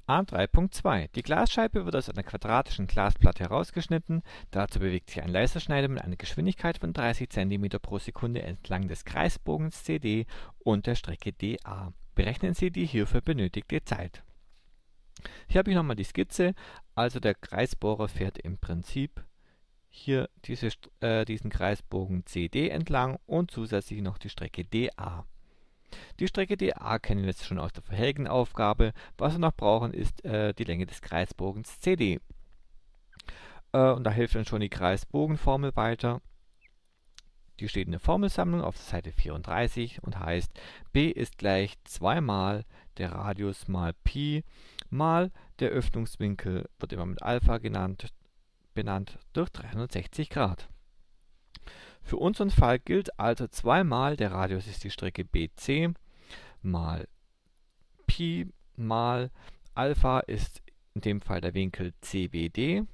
A3.2. Die Glasscheibe wird aus einer quadratischen Glasplatte herausgeschnitten. Dazu bewegt sich ein Laserschneider mit einer Geschwindigkeit von 30 cm pro Sekunde entlang des Kreisbogens CD und der Strecke DA. Berechnen Sie die hierfür benötigte Zeit. Hier habe ich nochmal die Skizze. Also der Kreisbohrer fährt im Prinzip hier diesen Kreisbogen CD entlang und zusätzlich noch die Strecke DA. Die Strecke DA kennen wir jetzt schon aus der vorherigen Aufgabe. Was wir noch brauchen, ist die Länge des Kreisbogens CD. Und da hilft uns schon die Kreisbogenformel weiter. Die steht in der Formelsammlung auf der Seite 34 und heißt, B ist gleich 2 mal der Radius mal Pi mal der Öffnungswinkel, wird immer mit Alpha benannt, durch 360 Grad. Für unseren Fall gilt also 2 mal der Radius ist die Strecke BC mal Pi mal Alpha ist in dem Fall der Winkel CBD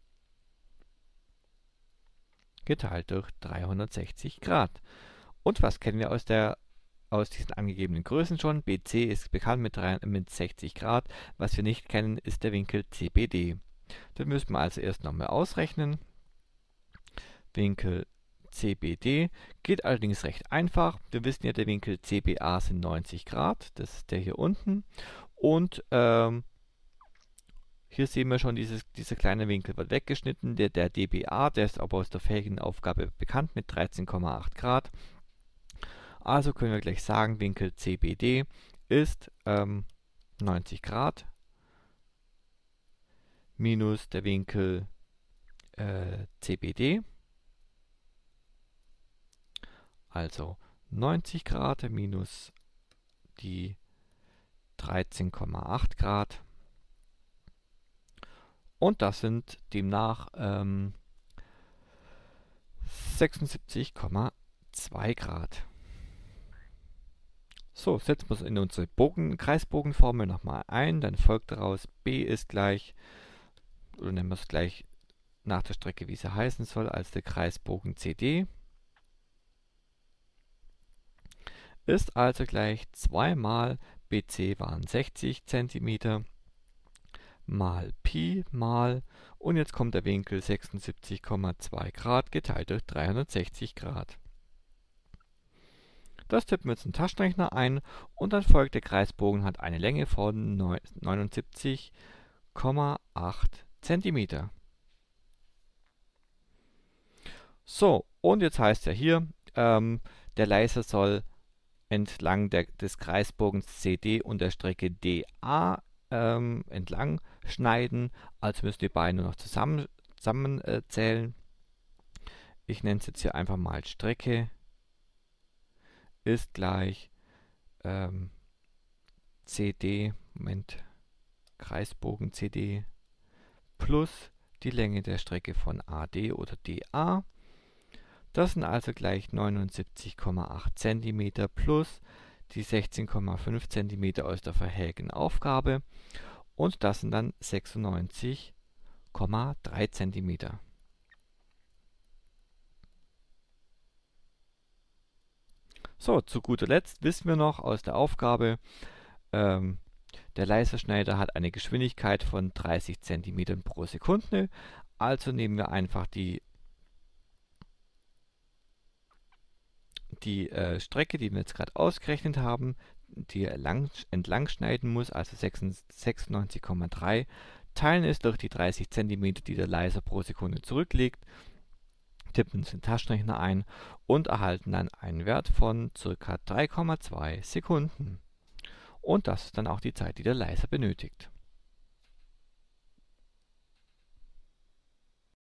geteilt durch 360 Grad. Und was kennen wir aus diesen angegebenen Größen schon? BC ist bekannt mit 60 Grad. Was wir nicht kennen, ist der Winkel CBD. Den müssen wir also erst nochmal ausrechnen. Winkel CBD geht allerdings recht einfach. Wir wissen ja, der Winkel CBA sind 90 Grad. Das ist der hier unten. Und hier sehen wir schon, dieser kleine Winkel wird weggeschnitten. Der dBA, der ist aber aus der vorherigen Aufgabe bekannt mit 13,8 Grad. Also können wir gleich sagen, Winkel CBD ist 90 Grad minus der Winkel CBD. Also 90 Grad minus die 13,8 Grad. Und das sind demnach 76,2 Grad. So, setzen wir es in unsere Kreisbogenformel nochmal ein. Dann folgt daraus, B ist gleich, oder nennen wir es gleich nach der Strecke, wie sie heißen soll, als der Kreisbogen CD. Ist also gleich 2 mal BC waren 60 cm mal Pi mal, und jetzt kommt der Winkel 76,2 Grad geteilt durch 360 Grad. Das tippen wir jetzt in den Taschenrechner ein und dann folgt, der Kreisbogen hat eine Länge von 79,8 cm. So, und jetzt heißt ja hier, der Laser soll entlang des Kreisbogens CD und der Strecke DA entlang schneiden, also müssen die beiden nur noch zusammenzählen. Ich nenne es jetzt hier einfach mal Strecke ist gleich CD, Kreisbogen CD plus die Länge der Strecke von AD oder DA. Das sind also gleich 79,8 cm plus die 16,5 cm aus der vorherigen Aufgabe, und das sind dann 96,3 cm. So, zu guter Letzt wissen wir noch aus der Aufgabe, der Laserschneider hat eine Geschwindigkeit von 30 cm pro Sekunde, also nehmen wir einfach die Strecke, die wir jetzt gerade ausgerechnet haben, die er entlang schneiden muss, also 96,3, teilen es durch die 30 cm, die der Laser pro Sekunde zurücklegt, tippen es in den Taschenrechner ein und erhalten dann einen Wert von ca. 3,2 Sekunden. Und das ist dann auch die Zeit, die der Laser benötigt.